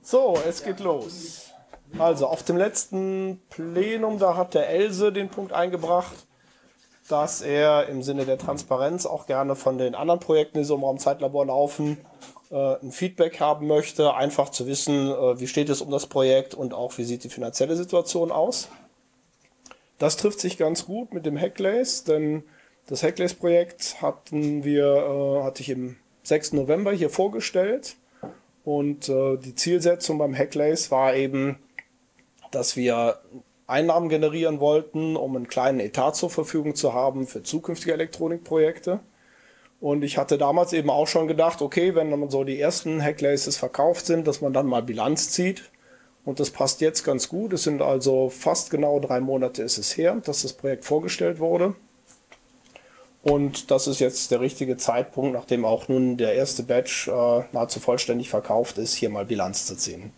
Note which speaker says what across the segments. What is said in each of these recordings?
Speaker 1: So, es geht los. Also auf dem letzten Plenum, da hat der Else den Punkt eingebracht, dass er im Sinne der Transparenz auch gerne von den anderen Projekten, die so im Raumzeitlabor laufen, ein Feedback haben möchte, einfach zu wissen, wie steht es um das Projekt und auch wie sieht die finanzielle Situation aus. Das trifft sich ganz gut mit dem Hackleys, denn das Hackleys-Projekt hatte ich im 6. November hier vorgestellt. Und die Zielsetzung beim Hackleys war eben, dass wir Einnahmen generieren wollten, um einen kleinen Etat zur Verfügung zu haben für zukünftige Elektronikprojekte. Und ich hatte damals eben auch schon gedacht, okay, wenn dann so die ersten Hacklaces verkauft sind, dass man dann mal Bilanz zieht. Und das passt jetzt ganz gut. Es sind also fast genau 3 Monate ist es her, dass das Projekt vorgestellt wurde. Und das ist jetzt der richtige Zeitpunkt, nachdem auch nun der erste Batch nahezu vollständig verkauft ist, hier mal Bilanz zu ziehen.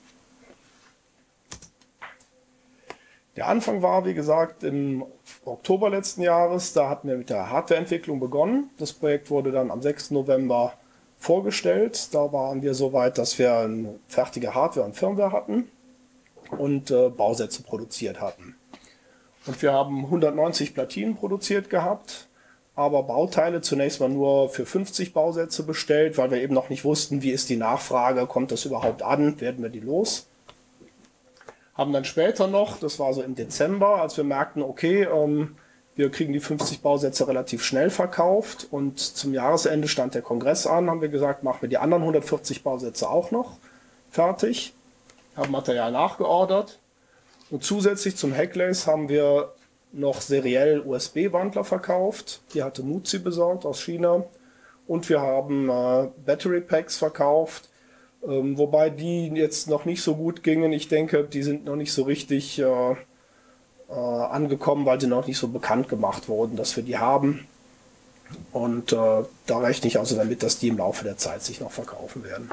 Speaker 1: Der Anfang war, wie gesagt, im Oktober letzten Jahres. Da hatten wir mit der Hardwareentwicklung begonnen. Das Projekt wurde dann am 6. November vorgestellt. Da waren wir so weit, dass wir eine fertige Hardware und Firmware hatten und Bausätze produziert hatten. Und wir haben 190 Platinen produziert gehabt, aber Bauteile zunächst mal nur für 50 Bausätze bestellt, weil wir eben noch nicht wussten, wie ist die Nachfrage, kommt das überhaupt an, werden wir die los. Haben dann später noch, das war so im Dezember, als wir merkten, okay, wir kriegen die 50 Bausätze relativ schnell verkauft und zum Jahresende stand der Kongress an, haben wir gesagt, machen wir die anderen 140 Bausätze auch noch fertig, haben Material nachgeordert und zusätzlich zum Hackleys haben wir noch seriell USB-Wandler verkauft. Die hatte Muzi besorgt aus China. Und wir haben Battery Packs verkauft, wobei die jetzt noch nicht so gut gingen. Ich denke, die sind noch nicht so richtig angekommen, weil sie noch nicht so bekannt gemacht wurden, dass wir die haben. Und da rechne ich also damit, dass die im Laufe der Zeit sich noch verkaufen werden.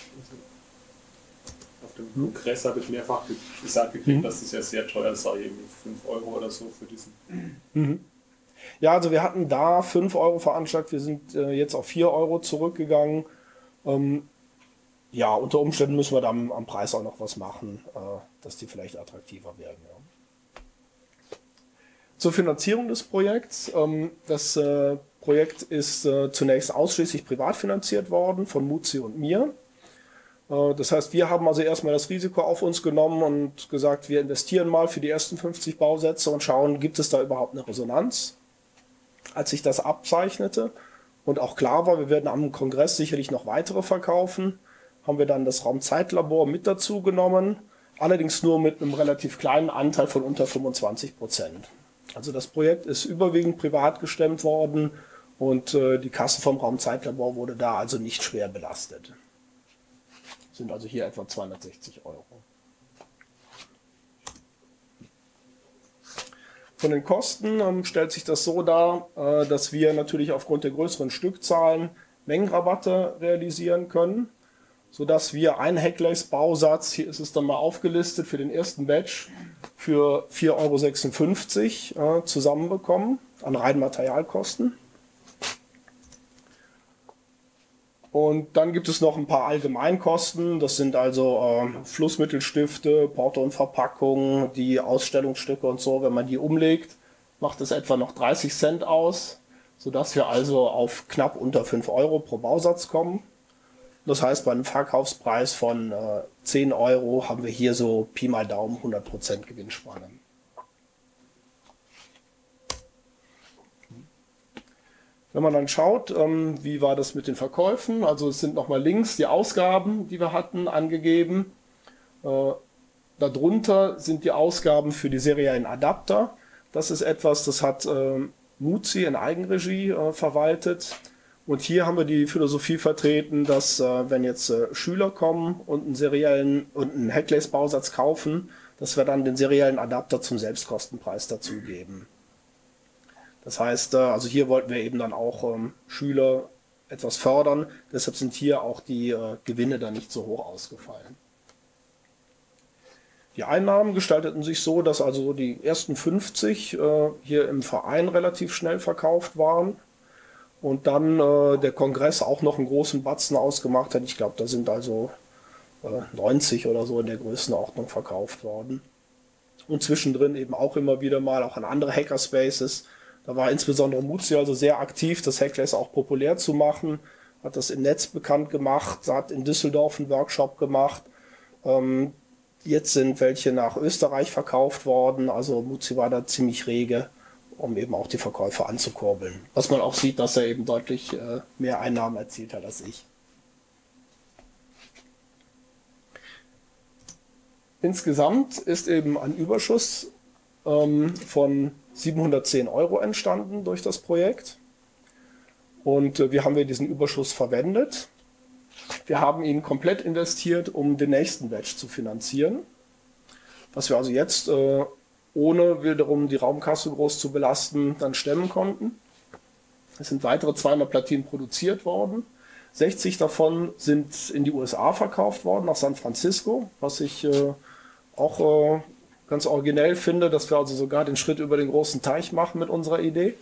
Speaker 2: Im Kongress habe ich mehrfach gesagt gekriegt, dass das ja sehr teuer sei, irgendwie 5 Euro oder so für diesen.
Speaker 1: Ja, also wir hatten da 5 Euro veranschlagt, wir sind jetzt auf 4 Euro zurückgegangen. Ja, unter Umständen müssen wir da am Preis auch noch was machen, dass die vielleicht attraktiver werden. Ja. Zur Finanzierung des Projekts. Das Projekt ist zunächst ausschließlich privat finanziert worden von Muzi und mir. Das heißt, wir haben also erstmal das Risiko auf uns genommen und gesagt, wir investieren mal für die ersten 50 Bausätze und schauen, gibt es da überhaupt eine Resonanz. Als sich das abzeichnete und auch klar war, wir werden am Kongress sicherlich noch weitere verkaufen, haben wir dann das Raumzeitlabor mit dazu genommen, allerdings nur mit einem relativ kleinen Anteil von unter 25%. Also das Projekt ist überwiegend privat gestemmt worden und die Kasse vom Raumzeitlabor wurde da also nicht schwer belastet. Sind also hier etwa 260 Euro. Von den Kosten stellt sich das so dar, dass wir natürlich aufgrund der größeren Stückzahlen Mengenrabatte realisieren können, sodass wir einen Hackleys-Bausatz, hier ist es dann mal aufgelistet, für den ersten Batch für 4,56 Euro zusammenbekommen an reinen Materialkosten. Und dann gibt es noch ein paar Allgemeinkosten, das sind also Flussmittelstifte, Porto und Verpackung, die Ausstellungsstücke und so. Wenn man die umlegt, macht es etwa noch 30 Cent aus, sodass wir also auf knapp unter 5 Euro pro Bausatz kommen. Das heißt, bei einem Verkaufspreis von 10 Euro haben wir hier so Pi mal Daumen 100% Gewinnspanne. Wenn man dann schaut, wie war das mit den Verkäufen, also es sind nochmal links die Ausgaben, die wir hatten, angegeben. Darunter sind die Ausgaben für die seriellen Adapter. Das ist etwas, das hat Muzi in Eigenregie verwaltet. Und hier haben wir die Philosophie vertreten, dass wenn jetzt Schüler kommen und einen Hackleys-Bausatz kaufen, dass wir dann den seriellen Adapter zum Selbstkostenpreis dazugeben. Das heißt, also hier wollten wir eben dann auch Schüler etwas fördern, deshalb sind hier auch die Gewinne dann nicht so hoch ausgefallen. Die Einnahmen gestalteten sich so, dass also die ersten 50 hier im Verein relativ schnell verkauft waren und dann der Kongress auch noch einen großen Batzen ausgemacht hat. Ich glaube, da sind also 90 oder so in der Größenordnung verkauft worden. Und zwischendrin eben auch immer wieder mal auch an andere Hackerspaces. Da war insbesondere Muzi also sehr aktiv, das Hackless auch populär zu machen, hat das im Netz bekannt gemacht, hat in Düsseldorf einen Workshop gemacht. Jetzt sind welche nach Österreich verkauft worden, also Muzi war da ziemlich rege, um eben auch die Verkäufe anzukurbeln. Was man auch sieht, dass er eben deutlich mehr Einnahmen erzielt hat als ich. Insgesamt ist eben ein Überschuss von 710 € entstanden durch das Projekt. Und wie haben wir diesen Überschuss verwendet? Wir haben ihn komplett investiert, um den nächsten Batch zu finanzieren. Was wir also jetzt, ohne wiederum die Raumkasse groß zu belasten, dann stemmen konnten. Es sind weitere 200 Platinen produziert worden. 60 davon sind in die USA verkauft worden, nach San Francisco, was ich auch ganz originell finde, dass wir also sogar den Schritt über den großen Teich machen mit unserer Idee.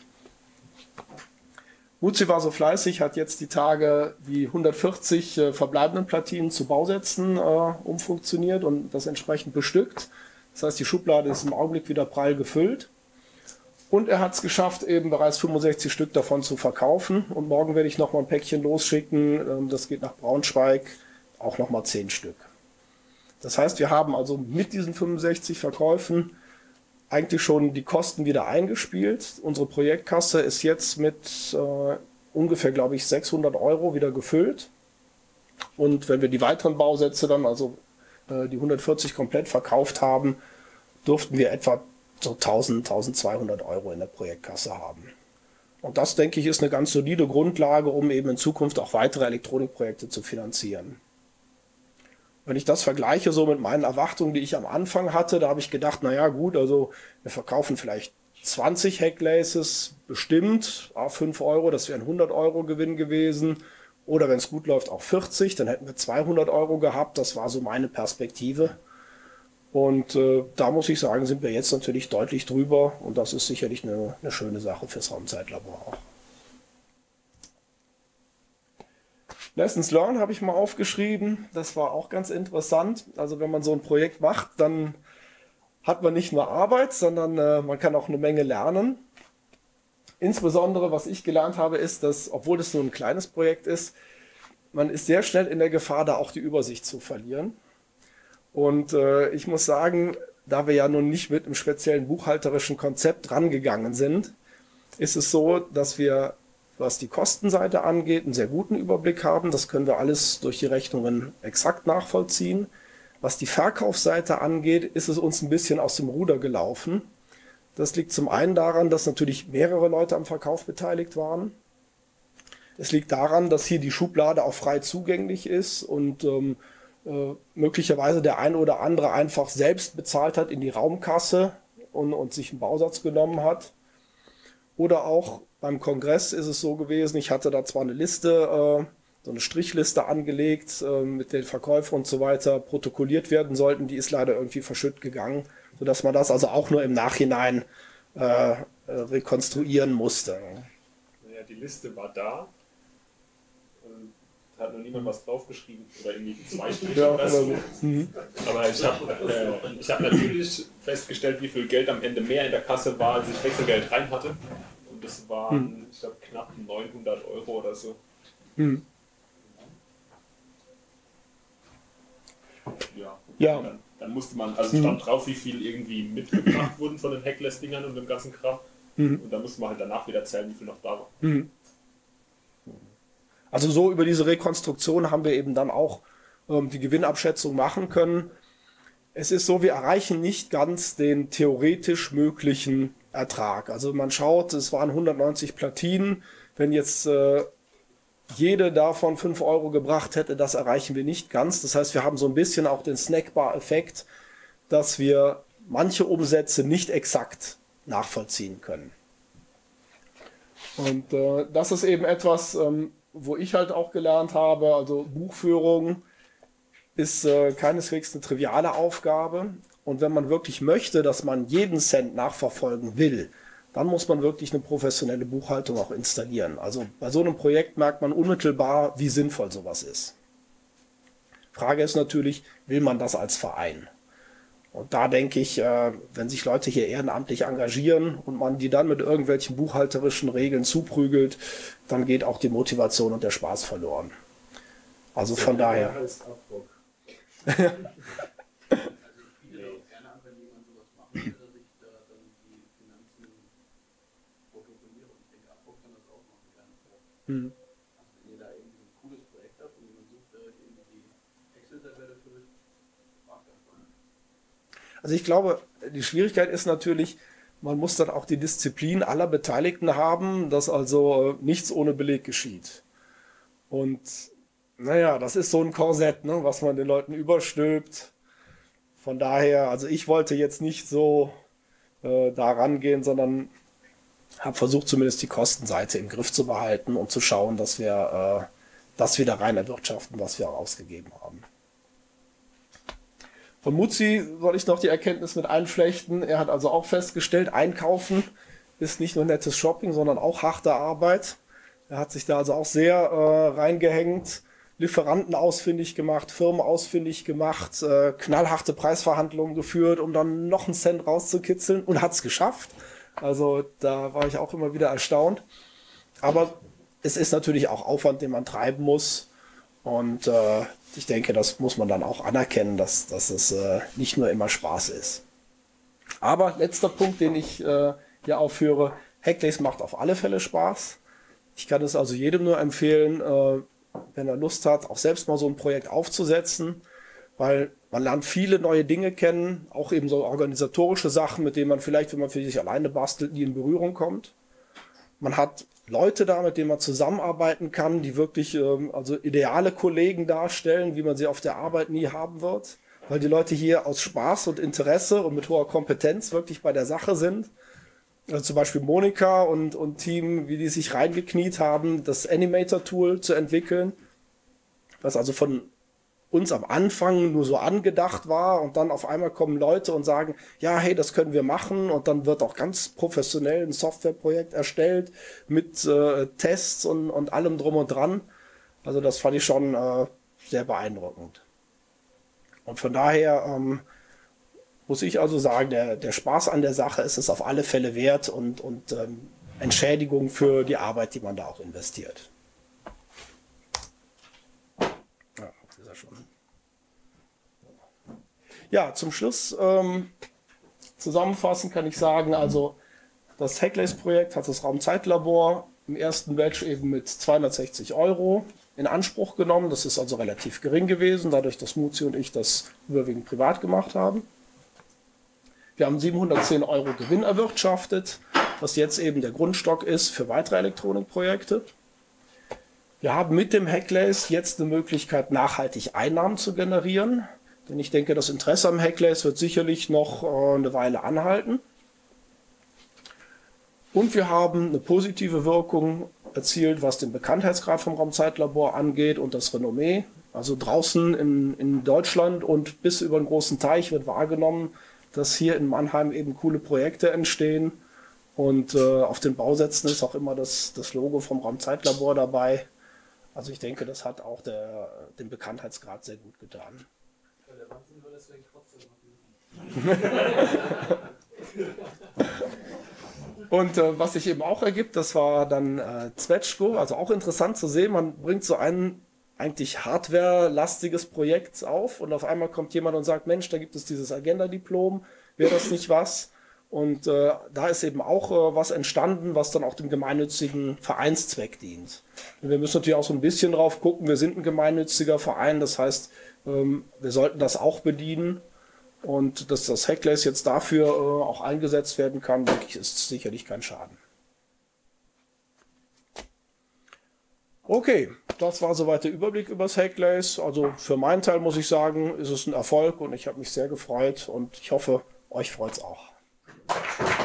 Speaker 1: Muzi war so fleißig, hat jetzt die Tage die 140 verbleibenden Platinen zu Bausätzen umfunktioniert und das entsprechend bestückt. Das heißt, die Schublade ist im Augenblick wieder prall gefüllt. Und er hat es geschafft, eben bereits 65 Stück davon zu verkaufen. Und morgen werde ich nochmal ein Päckchen losschicken. Das geht nach Braunschweig, auch nochmal 10 Stück. Das heißt, wir haben also mit diesen 65 Verkäufen eigentlich schon die Kosten wieder eingespielt. Unsere Projektkasse ist jetzt mit ungefähr, glaube ich, 600 € wieder gefüllt. Und wenn wir die weiteren Bausätze dann, also die 140 komplett verkauft haben, durften wir etwa so 1000, 1200 € in der Projektkasse haben. Und das, denke ich, ist eine ganz solide Grundlage, um eben in Zukunft auch weitere Elektronikprojekte zu finanzieren. Wenn ich das vergleiche so mit meinen Erwartungen, die ich am Anfang hatte, da habe ich gedacht, naja gut, also wir verkaufen vielleicht 20 Hacklaces, bestimmt, 5 €, das wäre ein 100 € Gewinn gewesen. Oder wenn es gut läuft, auch 40, dann hätten wir 200 € gehabt. Das war so meine Perspektive. Und da muss ich sagen, sind wir jetzt natürlich deutlich drüber. Und das ist sicherlich eine schöne Sache fürs Raumzeitlabor auch. Lessons Learned habe ich mal aufgeschrieben. Das war auch ganz interessant. Also wenn man so ein Projekt macht, dann hat man nicht nur Arbeit, sondern man kann auch eine Menge lernen. Insbesondere, was ich gelernt habe, ist, dass, obwohl das so ein kleines Projekt ist, man ist sehr schnell in der Gefahr, da auch die Übersicht zu verlieren. Und ich muss sagen, da wir ja nun nicht mit einem speziellen buchhalterischen Konzept rangegangen sind, ist es so, dass wir, was die Kostenseite angeht, einen sehr guten Überblick haben. Das können wir alles durch die Rechnungen exakt nachvollziehen. Was die Verkaufsseite angeht, ist es uns ein bisschen aus dem Ruder gelaufen. Das liegt zum einen daran, dass natürlich mehrere Leute am Verkauf beteiligt waren. Es liegt daran, dass hier die Schublade auch frei zugänglich ist und möglicherweise der eine oder andere einfach selbst bezahlt hat in die Raumkasse und sich einen Bausatz genommen hat. Oder auch beim Kongress ist es so gewesen, ich hatte da zwar eine Liste, so eine Strichliste angelegt, mit den Verkäufern und so weiter protokolliert werden sollten, die ist leider irgendwie verschütt gegangen, sodass man das also auch nur im Nachhinein rekonstruieren musste.
Speaker 2: Naja, die Liste war da. Da hat noch niemand was draufgeschrieben oder irgendwie zwei Striche
Speaker 1: Ja,
Speaker 2: oder so.
Speaker 1: Mhm.
Speaker 2: Aber ich hab natürlich festgestellt, wie viel Geld am Ende mehr in der Kasse war, als ich Wechselgeld rein hatte. Und das waren, ich glaube, knapp 900 € oder so.
Speaker 1: Mhm.
Speaker 2: Ja. Dann musste man, also stand drauf, wie viel irgendwie mitgebracht wurden von den Hackless-Dingern und dem ganzen Kram. Und dann musste man halt danach wieder zählen, wie viel noch da war.
Speaker 1: Also so über diese Rekonstruktion haben wir eben dann auch die Gewinnabschätzung machen können. Es ist so, wir erreichen nicht ganz den theoretisch möglichen Ertrag. Also man schaut, es waren 190 Platinen. Wenn jetzt jede davon 5 € gebracht hätte, das erreichen wir nicht ganz. Das heißt, wir haben so ein bisschen auch den Snackbar-Effekt, dass wir manche Umsätze nicht exakt nachvollziehen können. Und das ist eben etwas, wo ich halt auch gelernt habe, also Buchführung ist keineswegs eine triviale Aufgabe. Und wenn man wirklich möchte, dass man jeden Cent nachverfolgen will, dann muss man wirklich eine professionelle Buchhaltung auch installieren. Also bei so einem Projekt merkt man unmittelbar, wie sinnvoll sowas ist. Frage ist natürlich, will man das als Verein? Und da denke ich, wenn sich Leute hier ehrenamtlich engagieren und man die dann mit irgendwelchen buchhalterischen Regeln zuprügelt, dann geht auch die Motivation und der Spaß verloren. Also von daher. Hm.
Speaker 3: Wenn ihr da irgendwie ein cooles Projekt habt und jemand sucht, der irgendwie die Excel-Tabelle füllt, macht das mal.
Speaker 1: Also ich glaube, die Schwierigkeit ist natürlich, man muss dann auch die Disziplin aller Beteiligten haben, dass also nichts ohne Beleg geschieht. Und naja, das ist so ein Korsett, ne, was man den Leuten überstülpt. Von daher, also ich wollte jetzt nicht so da rangehen, sondern habe versucht, zumindest die Kostenseite im Griff zu behalten und zu schauen, dass wir das wieder rein erwirtschaften, was wir auch ausgegeben haben. Von Mutzi soll ich noch die Erkenntnis mit einflechten. Er hat also auch festgestellt, Einkaufen ist nicht nur nettes Shopping, sondern auch harte Arbeit. Er hat sich da also auch sehr reingehängt, Lieferanten ausfindig gemacht, Firmen ausfindig gemacht, knallharte Preisverhandlungen geführt, um dann noch einen Cent rauszukitzeln und hat es geschafft. Also da war ich auch immer wieder erstaunt. Aber es ist natürlich auch Aufwand, den man treiben muss. Und ich denke, das muss man dann auch anerkennen, dass es nicht nur immer Spaß ist. Aber letzter Punkt, den ich hier aufführe, Hackdays macht auf alle Fälle Spaß. Ich kann es also jedem nur empfehlen, wenn er Lust hat, auch selbst mal so ein Projekt aufzusetzen, weil man lernt viele neue Dinge kennen, auch eben so organisatorische Sachen, mit denen man vielleicht, wenn man für sich alleine bastelt, nie in Berührung kommt. Man hat Leute da, mit denen man zusammenarbeiten kann, die wirklich also ideale Kollegen darstellen, wie man sie auf der Arbeit nie haben wird, weil die Leute hier aus Spaß und Interesse und mit hoher Kompetenz wirklich bei der Sache sind. Also zum Beispiel Monika und Team, wie die sich reingekniet haben, das Animator-Tool zu entwickeln, was also von uns am Anfang nur so angedacht war und dann auf einmal kommen Leute und sagen, ja, hey, das können wir machen und dann wird auch ganz professionell ein Softwareprojekt erstellt mit Tests und allem drum und dran. Also das fand ich schon sehr beeindruckend. Und von daher muss ich also sagen, der Spaß an der Sache ist es auf alle Fälle wert und Entschädigung für die Arbeit, die man da auch investiert. Ja, zum Schluss zusammenfassend kann ich sagen, also das Hackdays-Projekt hat das Raumzeitlabor im ersten Batch eben mit 260 € in Anspruch genommen. Das ist also relativ gering gewesen, dadurch, dass Mutzi und ich das überwiegend privat gemacht haben. Wir haben 710 € Gewinn erwirtschaftet, was jetzt eben der Grundstock ist für weitere Elektronikprojekte. Wir haben mit dem Hackdays jetzt eine Möglichkeit, nachhaltig Einnahmen zu generieren. Denn ich denke, das Interesse am Hackdays wird sicherlich noch eine Weile anhalten. Und wir haben eine positive Wirkung erzielt, was den Bekanntheitsgrad vom Raumzeitlabor angeht und das Renommee. Also draußen in Deutschland und bis über den großen Teich wird wahrgenommen, dass hier in Mannheim eben coole Projekte entstehen. Und auf den Bausätzen ist auch immer das Logo vom Raumzeitlabor dabei. Also ich denke, das hat auch den Bekanntheitsgrad sehr gut getan. Und was sich eben auch ergibt, das war dann Zwetschgo, also auch interessant zu sehen, man bringt so ein eigentlich hardware-lastiges Projekt auf und auf einmal kommt jemand und sagt, Mensch, da gibt es dieses Agenda-Diplom, wäre das nicht was? Und da ist eben auch was entstanden, was dann auch dem gemeinnützigen Vereinszweck dient. Und wir müssen natürlich auch so ein bisschen drauf gucken, wir sind ein gemeinnütziger Verein, das heißt, wir sollten das auch bedienen. Und dass das Hackdays jetzt dafür auch eingesetzt werden kann, denke ich, ist sicherlich kein Schaden. Okay, das war soweit der Überblick über das Hackdays. Also für meinen Teil muss ich sagen, ist es ein Erfolg und ich habe mich sehr gefreut und ich hoffe, euch freut es auch.